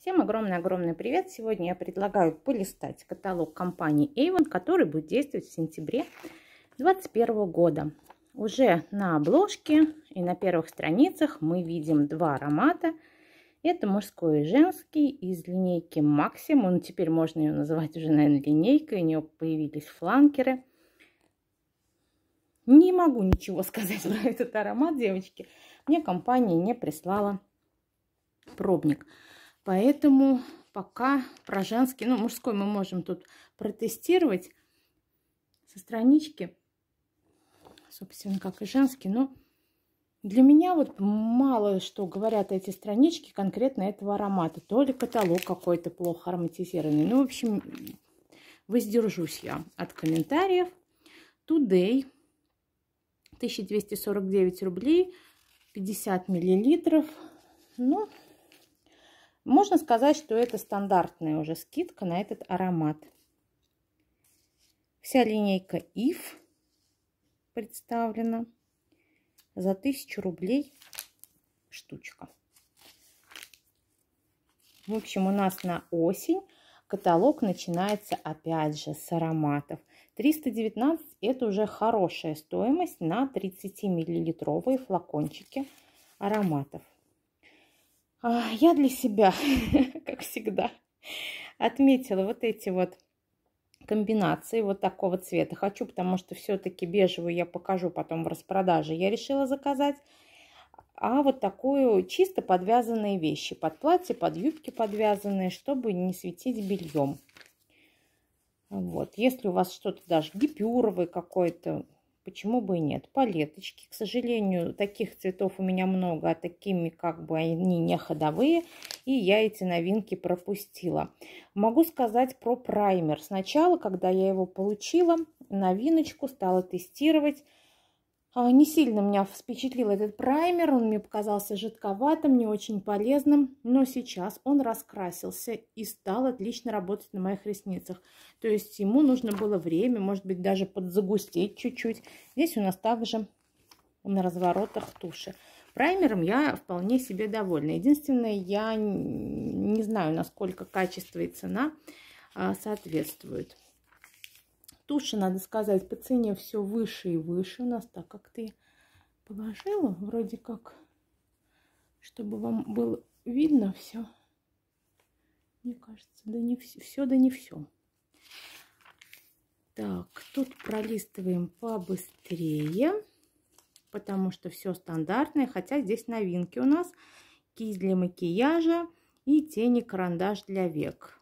Всем огромный-огромный привет! Сегодня я предлагаю полистать каталог компании Avon, который будет действовать в сентябре 2021 года. Уже на обложке и на первых страницах мы видим два аромата. Это мужской и женский из линейки Maxim. Теперь можно ее называть уже, наверное, линейкой. У нее появились фланкеры. Не могу ничего сказать про этот аромат, девочки. Мне компания не прислала пробник. Поэтому пока про женский, мужской мы можем тут протестировать со странички, собственно, как и женский. Но для меня вот мало что говорят эти странички конкретно этого аромата. То ли каталог какой-то плохо ароматизированный. В общем, воздержусь я от комментариев. Today 1249 рублей, 50 миллилитров. Можно сказать, что это стандартная уже скидка на этот аромат. Вся линейка If представлена за 1000 рублей штучка. В общем, у нас на осень каталог начинается опять же с ароматов. 319 это уже хорошая стоимость на 30 миллилитровые флакончики ароматов. Я для себя, как всегда, отметила вот эти вот комбинации вот такого цвета. Хочу, потому что все-таки бежевую я покажу потом в распродаже. Я решила заказать. А вот такую чисто подвязанные вещи. Под платье, под юбки подвязанные, чтобы не светить бельем. Вот. Если у вас что-то даже гипюровый какой-то, почему бы и нет. Палеточки. К сожалению, таких цветов у меня много, а такими как бы они не ходовые. И я эти новинки пропустила. Могу сказать про праймер. Сначала, когда я его получила, новиночку, стала тестировать. Не сильно меня впечатлил этот праймер. Он мне показался жидковатым, не очень полезным. Но сейчас он раскрасился и стал отлично работать на моих ресницах. То есть ему нужно было время, может быть, даже подзагустеть чуть-чуть. Здесь у нас также на разворотах туши. Праймером я вполне себе довольна. Единственное, я не знаю, насколько качество и цена соответствуют. Туши, надо сказать, по цене все выше и выше. У нас так как-то положила, вроде как, чтобы вам было видно все. Мне кажется, да не все, да не все. Так, тут пролистываем побыстрее, потому что все стандартное, хотя здесь новинки у нас. Кисть для макияжа и тени-карандаш для век.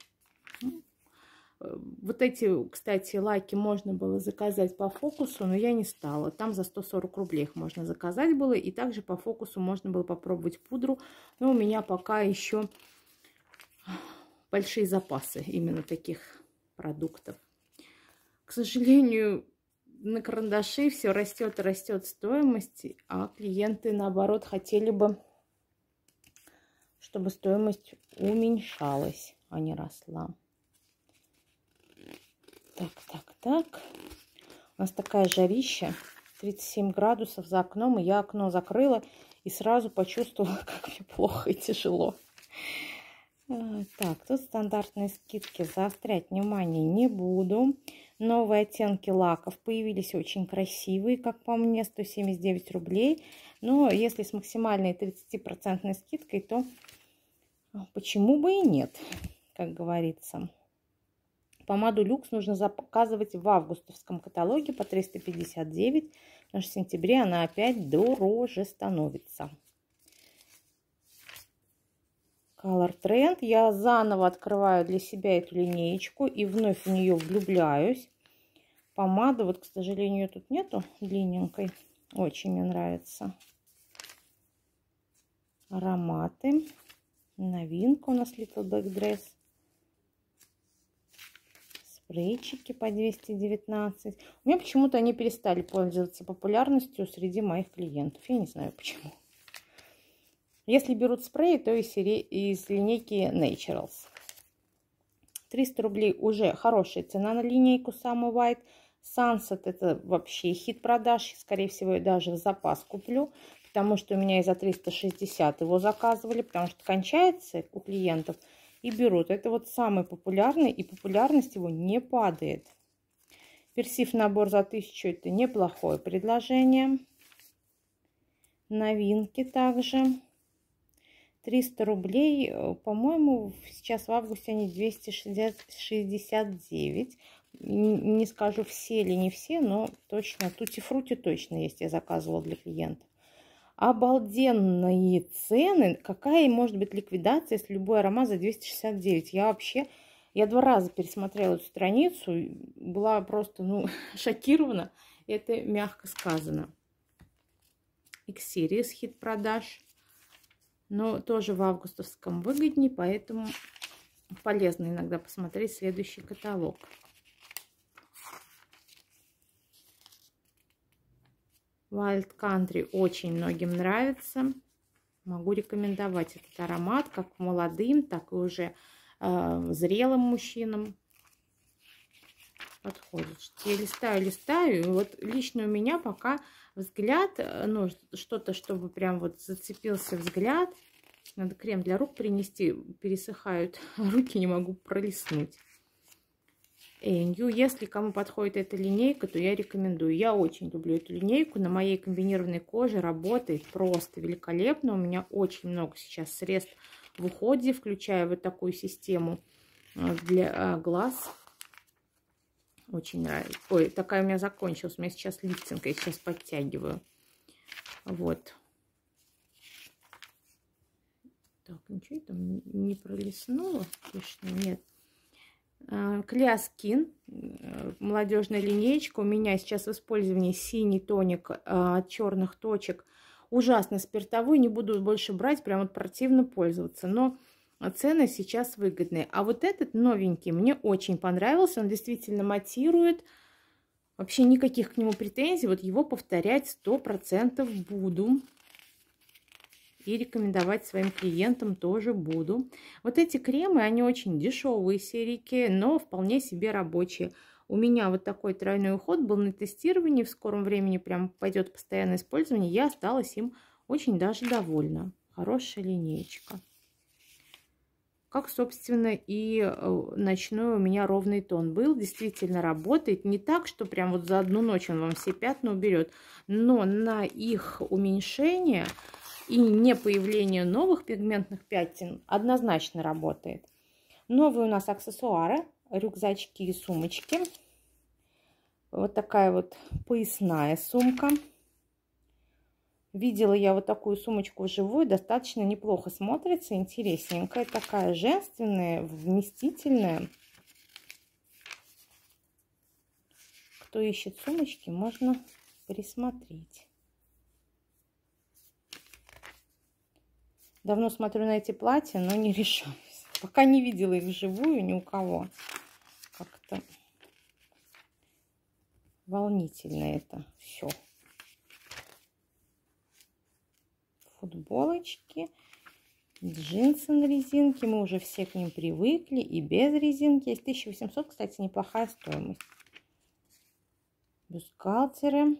Вот эти, кстати, лаки можно было заказать по фокусу, но я не стала. Там за 140 рублей их можно заказать было. И также по фокусу можно было попробовать пудру. Но у меня пока еще большие запасы именно таких продуктов. К сожалению, на карандаши все растет и растет стоимость. А клиенты, наоборот, хотели бы, чтобы стоимость уменьшалась, а не росла. Так. У нас такая жарища, 37 градусов за окном, и я окно закрыла и сразу почувствовала, как мне плохо и тяжело. Так, тут стандартные скидки, заострять внимание не буду. Новые оттенки лаков появились очень красивые, как по мне, 179 рублей. Но если с максимальной 30% скидкой, то почему бы и нет, как говорится. Помаду люкс нужно заказывать в августовском каталоге по 359, потому что в сентябре она опять дороже становится. Color Trend. Я заново открываю для себя эту линеечку и вновь в нее влюбляюсь. Помада, вот, к сожалению, тут нету длинненькой. Очень мне нравится. Ароматы. Новинка у нас Little Black Dress. Спрейчики по 219. У меня почему-то они перестали пользоваться популярностью среди моих клиентов. Я не знаю почему. Если берут спреи, то из линейки Naturals. 300 рублей уже хорошая цена на линейку Summer White. Sunset это вообще хит продаж. Скорее всего, я даже в запас куплю. потому что у меня и за 360 его заказывали, потому что кончается у клиентов и берут. Это вот самый популярный, и популярность его не падает. Персив набор за 1000 это неплохое предложение. Новинки также. 300 рублей, по-моему, сейчас в августе они 269. Не скажу, все или не все, но точно, тутти-фрути точно есть, я заказывала для клиентов. Обалденные цены. Какая может быть ликвидация, если любой аромат за 269? Я 2 раза пересмотрела эту страницу, была просто, шокирована. Это мягко сказано. X-Series хит продаж. Но тоже в августовском выгоднее, поэтому полезно иногда посмотреть следующий каталог. Wild Country очень многим нравится. Могу рекомендовать этот аромат как молодым, так и уже зрелым мужчинам. Подходит. Я листаю, и вот лично у меня пока взгляд, что-то, чтобы прям вот зацепился взгляд. Надо крем для рук принести, пересыхают руки, не могу пролистнуть. Энью, если кому подходит эта линейка, то я рекомендую. Я очень люблю эту линейку. На моей комбинированной коже работает просто великолепно. У меня очень много сейчас средств в уходе, включая вот такую систему для глаз. Очень нравится. Ой, такая у меня закончилась. У меня сейчас лифтинг, я сейчас подтягиваю. Вот. Так, ничего там не пролистнула? Точно нет. Clear Skin, молодежная линейка. У меня сейчас в использовании синий тоник от черных точек. Ужасно спиртовой, не буду больше брать, прям вот противно пользоваться. Но цены сейчас выгодные. А вот этот новенький мне очень понравился. Он действительно матирует. Вообще никаких к нему претензий. Вот его повторять 100% буду. И рекомендовать своим клиентам тоже буду. Вот эти кремы, они очень дешевые серийки, но вполне себе рабочие. У меня вот такой тройной уход был на тестировании. В скором времени прям пойдет постоянное использование. Я осталась им очень даже довольна. Хорошая линеечка. Как, собственно, и ночной у меня ровный тон был. Действительно работает. Не так, что прям вот за одну ночь он вам все пятна уберет. Но на их уменьшение и не появление новых пигментных пятен однозначно работает. Новые у нас аксессуары, рюкзачки и сумочки. Вот такая вот поясная сумка. Видела я вот такую сумочку вживую, достаточно неплохо смотрится, интересненькая, такая женственная, вместительная. Кто ищет сумочки, можно присмотреть. Давно смотрю на эти платья, но не решаюсь. Пока не видела их вживую ни у кого. Как-то волнительно это все. Футболочки, джинсы на резинке. Мы уже все к ним привыкли. И без резинки. Есть 1800, кстати, неплохая стоимость. Бюстгальтеры.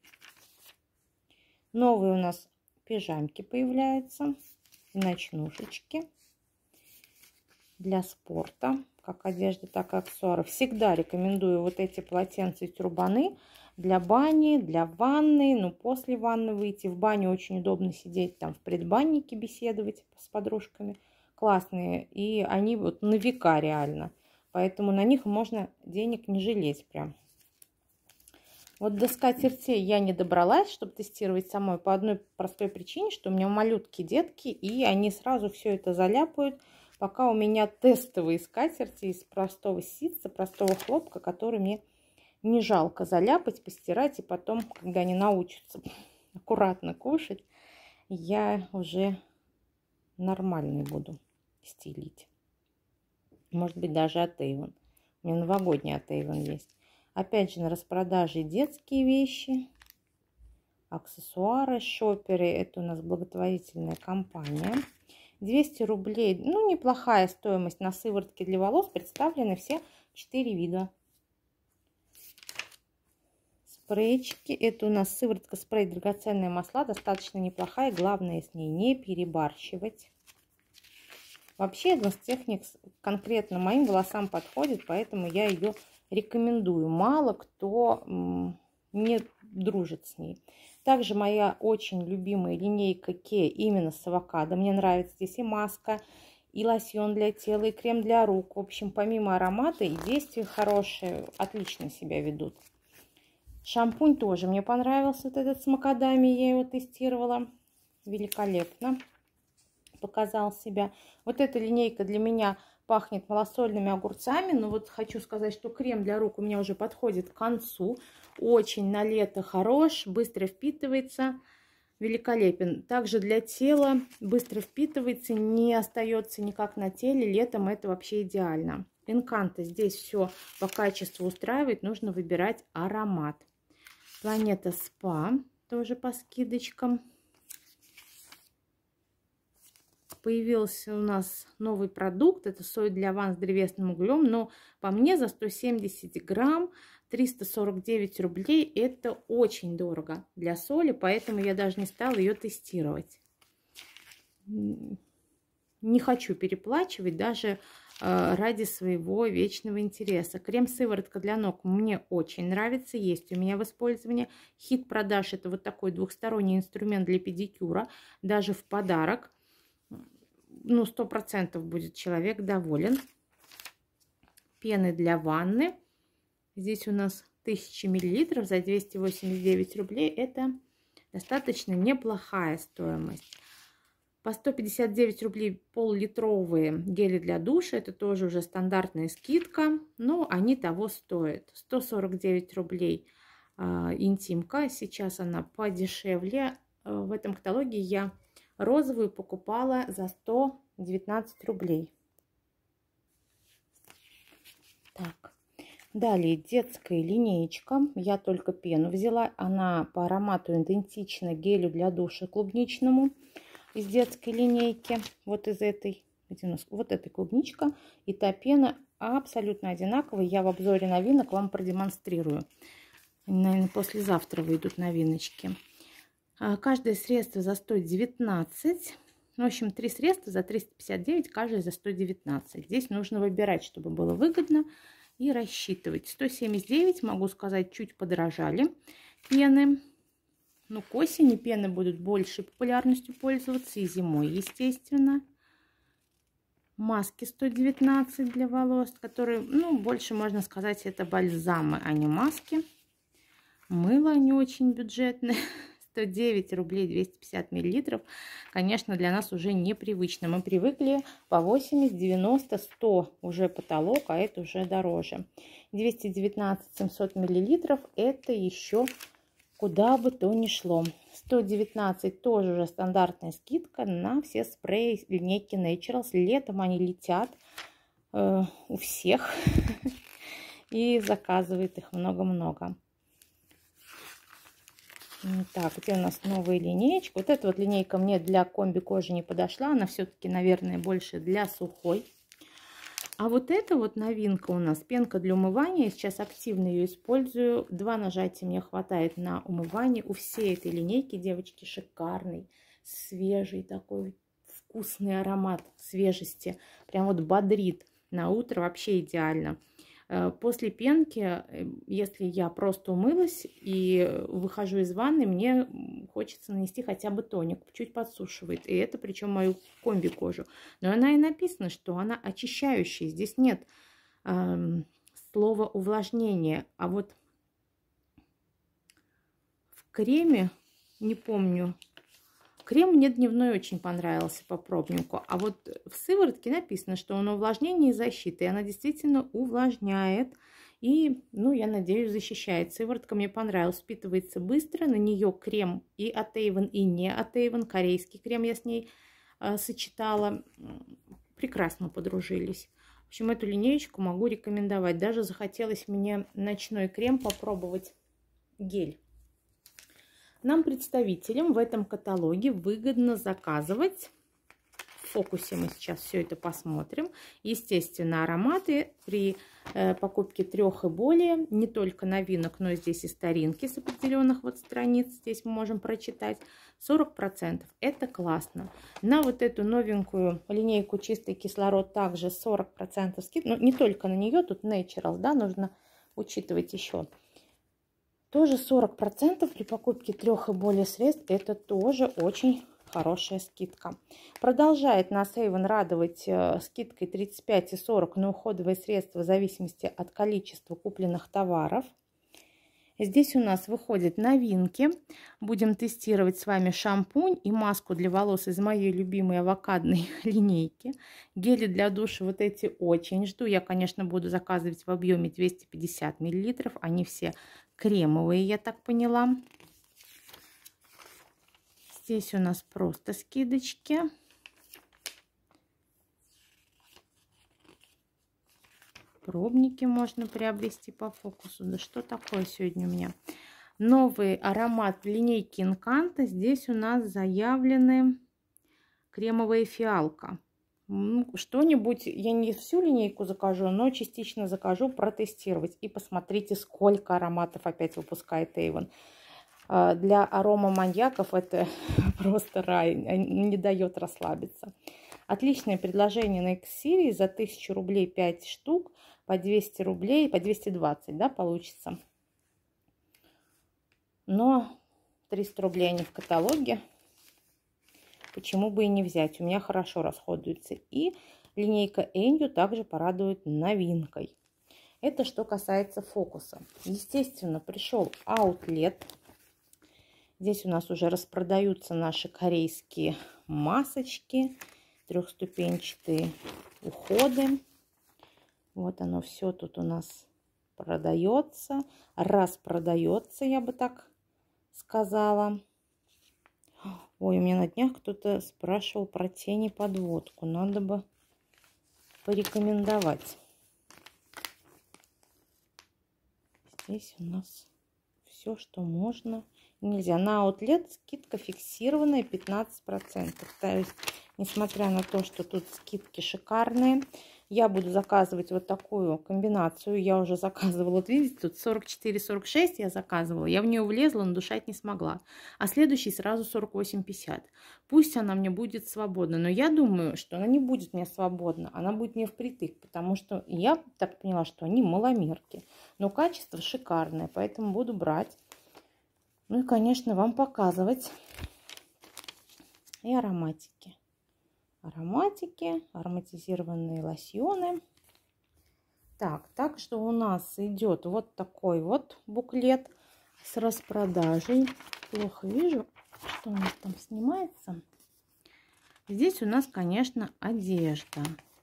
Новые у нас пижамки появляются. Ночнушечки для спорта, как одежда, так и аксессуары. Всегда рекомендую вот эти полотенца и тюрбаны для бани, для ванны. Ну, после ванны выйти. В бане очень удобно сидеть там в предбаннике, беседовать с подружками. Классные. И они вот на века реально. Поэтому на них можно денег не жалеть прям. Вот до скатертей я не добралась, чтобы тестировать самой, по одной простой причине, что у меня малютки детки, и они сразу все это заляпают, пока у меня тестовые скатерти из простого ситца, простого хлопка, который мне не жалко заляпать, постирать, и потом, когда они научатся аккуратно кушать, я уже нормальный буду стелить. Может быть, даже от Avon. У меня новогодний от Avon есть. Опять же, на распродаже детские вещи, аксессуары, шоперы. Это у нас благотворительная компания. 200 рублей. Ну, неплохая стоимость на сыворотке для волос. Представлены все 4 вида. спрейчики. Это у нас сыворотка спрей драгоценные масла. Достаточно неплохая. Главное с ней не перебарщивать. Вообще, Эдванс конкретно моим волосам подходит, поэтому я ее рекомендую. Мало кто не дружит с ней. Также моя очень любимая линейка Ке именно с авокадо. Мне нравится здесь и маска, и лосьон для тела, и крем для рук. В общем, помимо аромата и действия хорошие, отлично себя ведут. Шампунь тоже мне понравился, вот этот с макадами, я его тестировала. Великолепно показал себя. Вот эта линейка для меня пахнет малосольными огурцами. Но вот хочу сказать, что крем для рук у меня уже подходит к концу. Очень на лето хорош, быстро впитывается. Великолепен. Также для тела быстро впитывается, не остается никак на теле. Летом это вообще идеально. Энканто здесь все по качеству устраивает. Нужно выбирать аромат. Планета Спа тоже по скидочкам. Появился у нас новый продукт. Это соль для ванн с древесным углем. Но по мне за 170 грамм 349 рублей. Это очень дорого для соли. Поэтому я даже не стала ее тестировать. Не хочу переплачивать даже ради своего вечного интереса. Крем-сыворотка для ног мне очень нравится. Есть у меня в использовании. Хит продаж. Это вот такой двухсторонний инструмент для педикюра. Даже в подарок. Ну, 100% будет человек доволен. Пены для ванны. Здесь у нас 1000 мл за 289 рублей. Это достаточно неплохая стоимость. По 159 рублей пол-литровые гели для душа. Это тоже уже стандартная скидка. Но они того стоят. 149 рублей интимка. Сейчас она подешевле. В этом каталоге я розовую покупала за 119 рублей. Так. Далее детская линеечка. Я только пену взяла. Она по аромату идентична гелю для душа клубничному из детской линейки. Вот из этой. Вот эта клубничка. И та пена абсолютно одинаковая. Я в обзоре новинок вам продемонстрирую. Наверное, послезавтра выйдут новиночки. Каждое средство за 119. В общем, 3 средства за 359, каждое за 119. Здесь нужно выбирать, чтобы было выгодно, и рассчитывать. 179, могу сказать, чуть подорожали пены. Но к осени пены будут большей популярностью пользоваться, и зимой, естественно. Маски 119 для волос, которые, ну, больше можно сказать, это бальзамы, а не маски. Мыло не очень бюджетное. 109 рублей 250 миллилитров. Конечно, для нас уже непривычно. Мы привыкли по 80, 90, 100 уже потолок, а это уже дороже. 219 700 миллилитров. Это еще куда бы то ни шло. 119 тоже уже стандартная скидка на все спреи линейки Naturals. Летом они летят у всех и заказывает их много-много. Так, где у нас новая линеечка? Вот эта вот линейка мне для комби кожи не подошла. Она все-таки, наверное, больше для сухой. А вот эта вот новинка у нас, пенка для умывания. Я сейчас активно ее использую. 2 нажатия мне хватает на умывание. У всей этой линейки, девочки, шикарный, свежий такой вкусный аромат свежести. Прям вот бодрит. На утро вообще идеально. После пенки, если я просто умылась и выхожу из ванны, мне хочется нанести хотя бы тоник, чуть подсушивает. И это причем мою комби кожу. Но она и написано, что она очищающая. Здесь нет слова увлажнение. А вот в креме, не помню, крем мне дневной очень понравился по пробнику. А вот в сыворотке написано, что он увлажнение и защита. И она действительно увлажняет. И, ну, я надеюсь, защищает. Сыворотка мне понравилась. Впитывается быстро. На нее крем и от Avon, и не от Avon. Корейский крем я с ней сочетала. Прекрасно подружились. В общем, эту линеечку могу рекомендовать. Даже захотелось мне ночной крем попробовать. Гель. Нам, представителям, в этом каталоге выгодно заказывать фокусе мы сейчас все это посмотрим. Естественно, ароматы при покупке 3 и более, не только новинок, но и здесь и старинки с определенных вот страниц, здесь мы можем прочитать, 40%. Это классно. На вот эту новенькую линейку «Чистый кислород» также 40% скидка. Но не только на нее, тут Natural, да, нужно учитывать еще. Тоже 40% при покупке 3 и более средств. Это тоже очень хорошая скидка. Продолжает нас Avon радовать скидкой 35 и 40 на уходовые средства в зависимости от количества купленных товаров. Здесь у нас выходят новинки. Будем тестировать с вами шампунь и маску для волос из моей любимой авокадной линейки. Гели для душа вот эти очень жду. Я, конечно, буду заказывать в объеме 250 мл. Они все кремовые, я так поняла. Здесь у нас просто скидочки. Пробники можно приобрести по фокусу. Да что такое сегодня у меня? Новый аромат линейки Инканто. Здесь у нас заявлены кремовая фиалка. Что-нибудь, я не всю линейку закажу, но частично закажу протестировать. И посмотрите, сколько ароматов опять выпускает Avon. Для аромаманьяков это просто рай, не дает расслабиться. Отличное предложение на X-Series за 1000 рублей 5 штук, по 200 рублей, по 220, да, получится. Но 300 рублей они в каталоге. Почему бы и не взять? У меня хорошо расходуется. И линейка Энью также порадует новинкой. Это что касается фокуса. Естественно, пришел аутлет. Здесь у нас уже распродаются наши корейские масочки, трехступенчатые уходы. Вот оно все тут у нас продается, распродается, я бы так сказала. Ой, у меня на днях кто-то спрашивал про тени подводку. Надо бы порекомендовать. Здесь у нас все, что можно. Нельзя. На аутлет скидка фиксированная 15%. То есть, несмотря на то, что тут скидки шикарные, я буду заказывать вот такую комбинацию. Я уже заказывала, вот видите, тут 44-46 я заказывала. Я в нее влезла, но дышать не смогла. А следующий сразу 48-50. Пусть она мне будет свободна. Но я думаю, что она не будет мне свободна. Она будет мне впритык. Потому что я так поняла, что они маломерки. Но качество шикарное. Поэтому буду брать. Ну и, конечно, вам показывать и ароматики. Ароматизированные лосьоны. Так, также у нас идет вот такой вот буклет с распродажей. Плохо вижу, что у нас там снимается. Здесь у нас, конечно, одежда.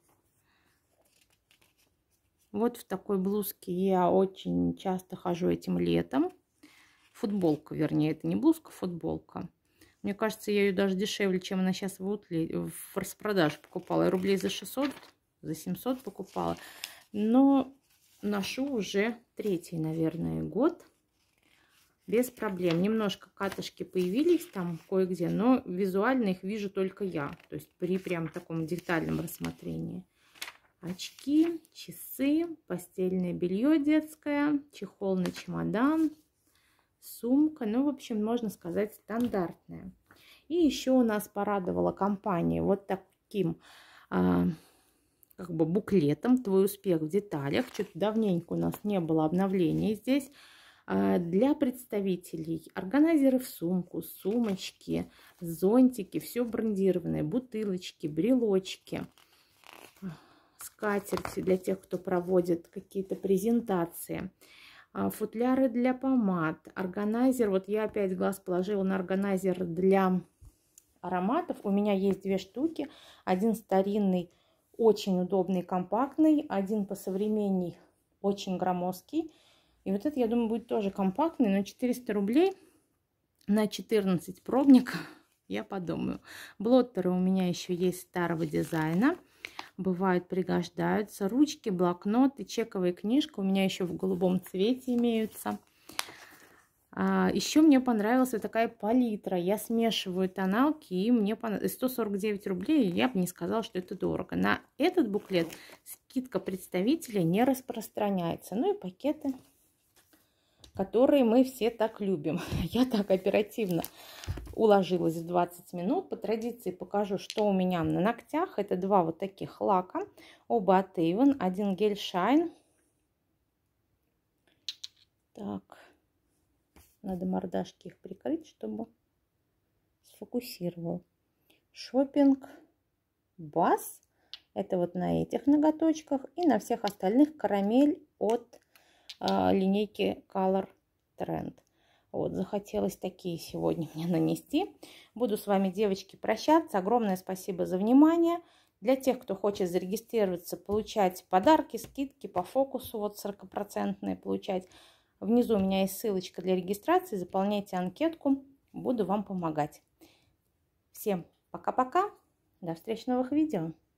Вот в такой блузке я очень часто хожу этим летом. Футболка, вернее, это не блузка, футболка. Мне кажется, я ее даже дешевле, чем она сейчас в распродаже покупала. Я рублей за 600, за 700 покупала. Но ношу уже 3-й, наверное, год. Без проблем. Немножко катышки появились там кое-где, но визуально их вижу только я. То есть при прям таком детальном рассмотрении. Очки, часы, постельное белье детское, чехол на чемодан. Сумка, ну, в общем, можно сказать, стандартная. И еще у нас порадовала компания вот таким как бы буклетом «Твой успех в деталях». Что-то давненько у нас не было обновлений здесь. Для представителей органайзеры в сумку, сумочки, зонтики, все брендированное, бутылочки, брелочки, скатерти для тех, кто проводит какие-то презентации. Футляры для помад, органайзер. Вот я опять глаз положила на органайзер для ароматов. У меня есть 2 штуки. Один старинный, очень удобный, компактный. Один посовременней, очень громоздкий. И вот это, я думаю, будет тоже компактный, но 400 рублей на 14 пробников, я подумаю. Блоттеры у меня еще есть старого дизайна. Бывают, пригождаются. Ручки, блокноты, чековая книжка. У меня еще в голубом цвете имеются. Еще мне понравилась вот такая палитра. Я смешиваю тоналки, и мне 149 рублей. Я бы не сказала, что это дорого. На этот буклет скидка представителя не распространяется. Ну и пакеты, которые мы все так любим. Я так оперативно уложилась в 20 минут. По традиции покажу, что у меня на ногтях. Это два вот таких лака. Оба от Avon. Один гель Shine. Так. Надо мордашки их прикрыть, чтобы сфокусировал. Шопинг Бас. Это вот на этих ноготочках. И на всех остальных карамель от линейки Color Trend. Вот, захотелось такие сегодня мне нанести. Буду с вами, девочки, прощаться. Огромное спасибо за внимание. Для тех, кто хочет зарегистрироваться, получать подарки, скидки по фокусу, вот 40% получать. Внизу у меня есть ссылочка для регистрации. Заполняйте анкетку. Буду вам помогать. Всем пока-пока. До встречи в новых видео.